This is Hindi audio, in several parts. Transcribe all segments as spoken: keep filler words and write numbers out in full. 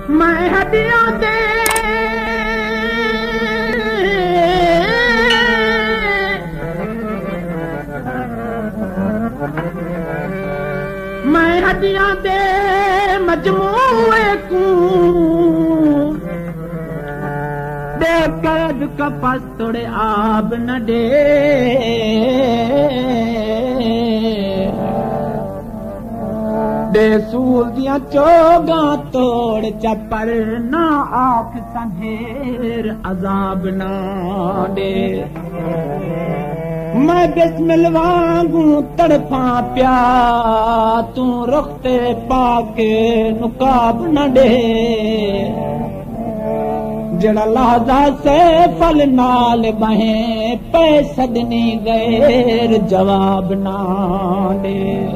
मैं हड्डियां दे मैं हड्डियां दे मजमूए को दे कैद कपस थोड़े आब न दे दे सूल दिया चोगा तोड़ चपर ना आख संधेर अजाब ना दे मैं बिस्मिल वांगू तड़फा प्या तू रुखते पाके नुकाब न दे जड़ा लहजा से फल नाल बहे पे सदनी गैर जवाब ना दे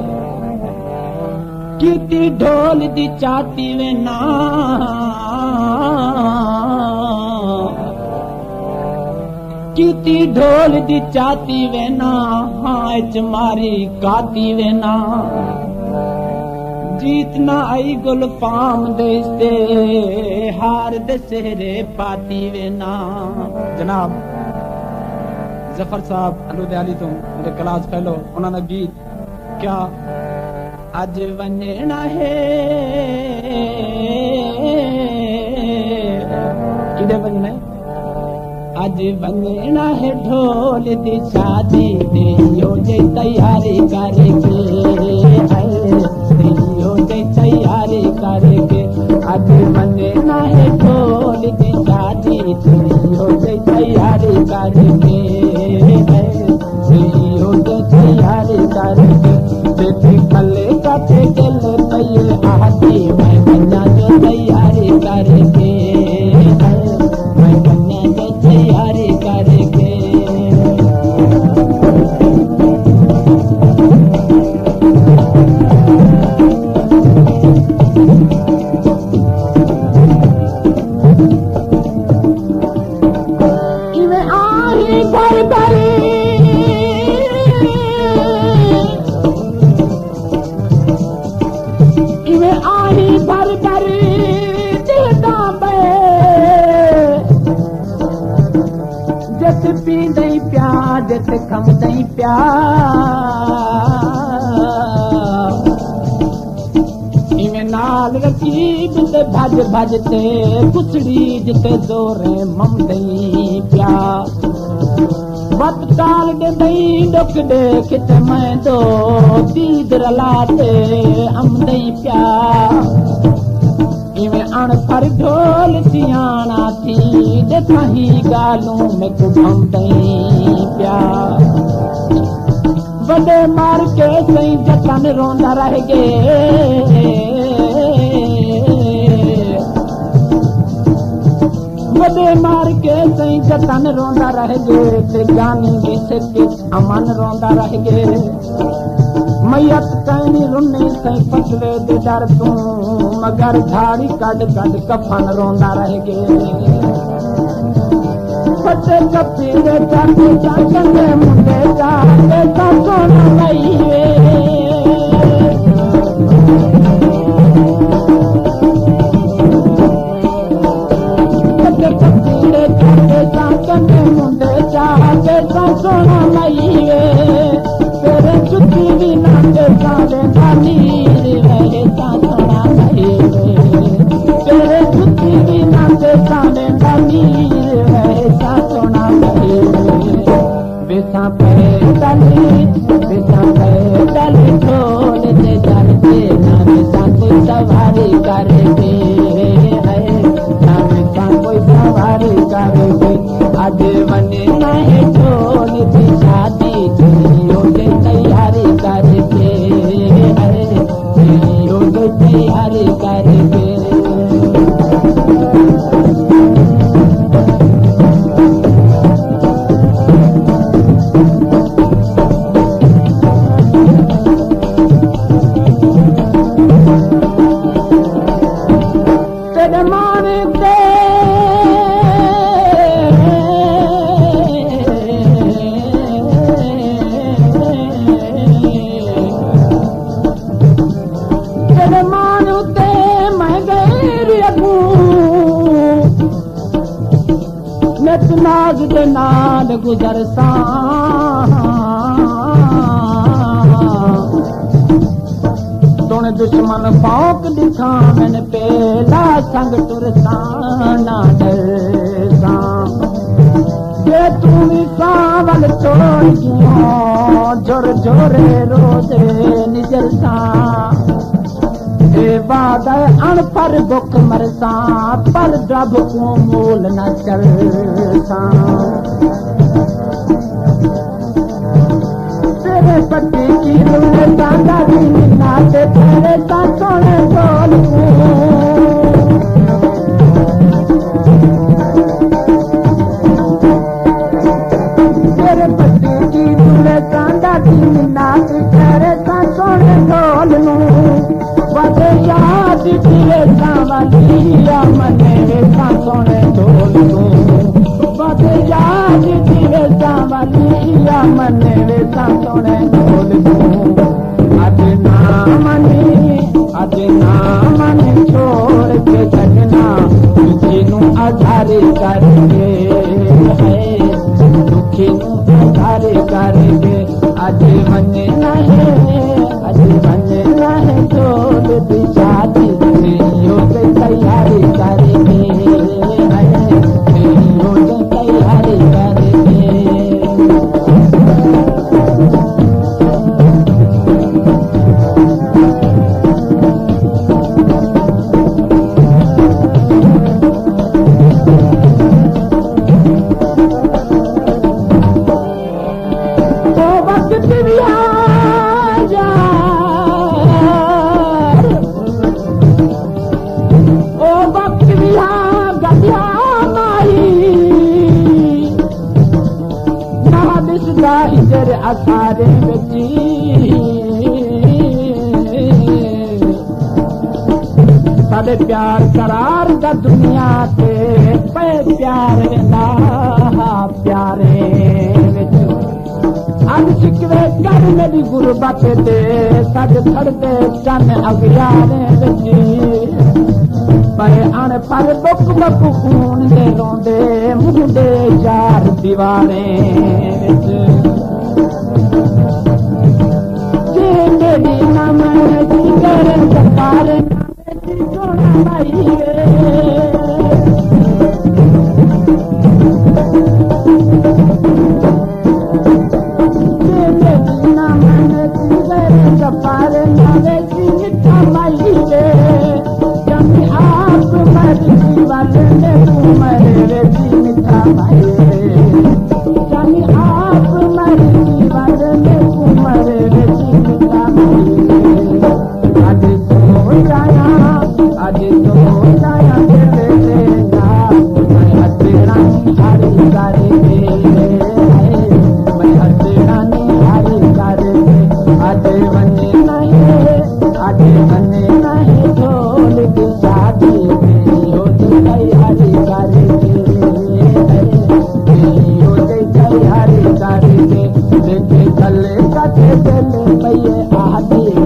कीती ढोल दी चाती वे ना कीती ढोल दी चाती वे ना हाच मारी काती वे ना जीत ना आई गुलफाम देस्ते हार दे सेहरे पाती वे ना। जनाब जफर साहब अलुदयाली तो मेरे क्लास फेलो उन्होंने गीत क्या अज वंजना है किधे वंजना है अज वंजना है ढोल दी शादी दियो जे तैयारी करके दियो जे तैयारी करके अज वंजना है ढोल दी शादी दियो जे तैयारी करके दियो जे तैयारी करके बेटी कले काटे गले पये आती मैं कन्या जो तैयारी करके मैं कन्या जो तैयारी करके इवे आई भर भरी पी दई प्यार जैसे खम दई प्यार इवें नाल रकीब ते भज भजते कुचड़ी जिते जोरे मम दई प्यार वत काल दे दई डुक दे किते मैं दो दीद रलाते अम दई प्यार इवें अणफर ढोल सियाना थी देखा ही गालूं में कुभम दई प्यार बड़े मार के सही जतन रोंदा रह गए बड़े मार के सही जतन रोंदा रह गए ते जानी भी से किस अमन रोंदा रह गए मैयत कहनी रुन्नी सही फसले दे डर तू मगर झाड़ी कड कड कफन रोंदा रह गए फटे कपी दे चाटे चाटे मुंडे जाते ता सोना लईवे फटे कपी दे चाटे चाटे मुंडे जाते ता सोना लईवे तेरे छुट्टी भी नाचे सारे नानीर रहे ता सोना लईवे तेरे छुट्टी भी नाचे सारे नानीर रहे ता सोना लईवे बेसा पे डाली बेसा पे डाली ढोल दे जाते ना बेसा कोई सवारी करके है ना बेसा कोई सवारी करके आज बने ना है ढोल की शादी दियो जे तैयारी करके दियो जे तैयारी करके तेरे माने ते तेरे मान उते मैं नाज दे नाल गुजर सां तोने दुश्मन फौक दिखा मैंने पेला संग तुरसां ना डरसां जे तू भी सावल छोड़ क्यों जोर जोरे रोजे निजर सां ए वादा अनपर बुक मरसां पर डब को मूल न चलसां तेरे पति की रूह दादा भी नाते तेरे ता सोने बोल तेरे पति की रूह दादा भी नाते तेरे ता सोने बोल बदे याद दिए सावलिया मने वेसा सोने ढोल दूं बदे याद दिए सावलिया मने वेसा सोने ढोल दूं अज ना मने अज ना मने छोड़ के जगना दुखी नू आधारे करके है दुखी नू आधारे करके अज मने नहीं अज मने नहीं छोड़ दी शादी तेरियों से तैयारी करेंगे तेरियों से तैयारी करेंगे तो वक्त भी आ जा ओ वक्त भी आ गया माई ना दिसदा इधर असारे बची साडे प्यार करार दा दुनिया ते पे प्यार वेंदा प्यारे विच अज शिकवे कर मेरी गुरबत ते सज खड़दे चन अगियारे विच पर अण पर बुक बुक खून दे रोंदे मुंडे यार दीवारे विच जे मेरी नाम जी कर सरकार नाम सोना भाई सपारे नावे की मिठा माई रे जमी आप मर जीवन ने तू मरे रे जी मिठा माई रे जमी आप मर जीवन ने तू मरे रे जी मिठा माई रे आज तो जाया आज तो जाया तेरे ना मैं हतेरा हारी गारी रे मैं हतेरा हारी गारी आज बने नहीं आज बने नहीं ढोल की शादी मेरी होती तैयारी करेंगे मेरी होती तैयारी करेंगे देखे चले कटे चले भैया आदि